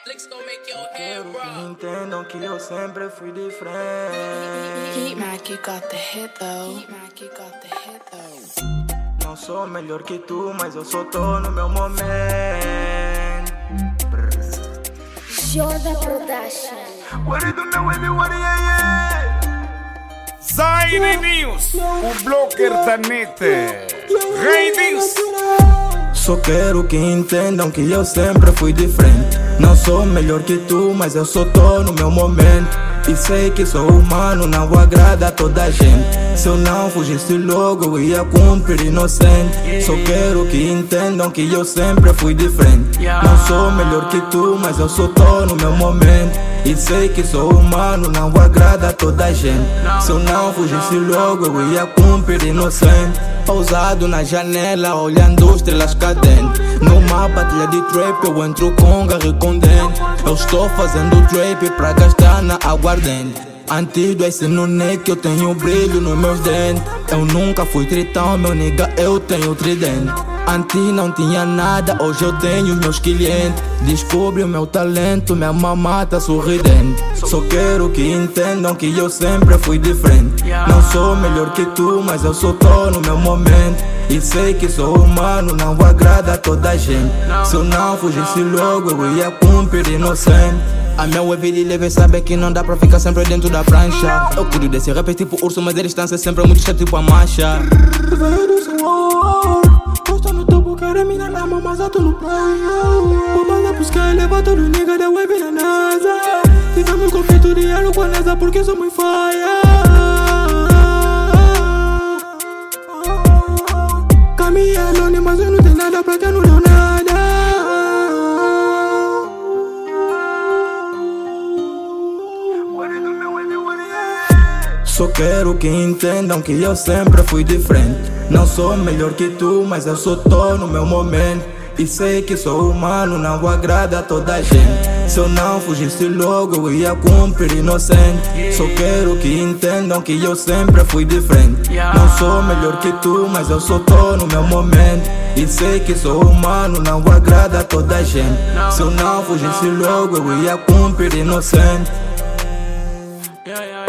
Quero que entendam que eu sempre fui diferente. Não sou melhor que tu, mas eu só tô no meu momento. Jordan Production. What it do now, everybody, yeah. Zaire News, o blocker da net. Rei News. Só quero que entendam que eu sempre fui diferente. Não sou melhor que tu, mas eu só tô no meu momento. E sei que sou humano, não agrada a toda a gente. Se eu não fugisse logo, eu ia cumprir inocente. Só quero que entendam que eu sempre fui diferente. Não sou melhor que tu, mas eu só tô no meu momento. E sei que sou humano, não agrada a toda a gente. Se eu não fugisse logo, eu ia cumprir inocente. Pausado na janela, olhando estrelas cadentes. Numa batalha de trap, eu entro com garra com dente. Eu estou fazendo trap pra gastar na aguardente. Antigo esse no neck, eu tenho brilho nos meus dentes. Eu nunca fui tritão, meu nigga, eu tenho tridente. Antes não tinha nada, hoje eu tenho os meus clientes. Descobre o meu talento, minha mamá tá sorridente. Só quero que entendam que eu sempre fui diferente. Não sou melhor que tu, mas eu só tô no meu momento. E sei que sou humano, não agrada a toda a gente. Se eu não fugisse logo, eu ia cumprir inocente. A minha web leve sabe que não dá pra ficar sempre dentro da prancha. Eu cuido desse rap tipo urso, mas a distância é sempre muito chato tipo a marcha. Veio do suor, posto no topo, quero a mina na mão, mas eu tô no praia. Vou mandar buscar e levar todo nigga da web na NASA. Tivemos conflito diário com a NASA porque sou muito faia. Caminha anônima, mas eu não tenho nada pra que eu não deu nada. Só quero que entendam que eu sempre fui diferente. Não sou melhor que tu, mas eu só tô no meu momento. E sei que sou humano, não agrada a toda a gente. Se eu não fugisse logo, eu ia cumprir inocente. Só quero que entendam que eu sempre fui diferente. Não sou melhor que tu, mas eu só tô no meu momento. E sei que sou humano, não agrada a toda a gente. Se eu não fugisse logo, eu ia cumprir inocente.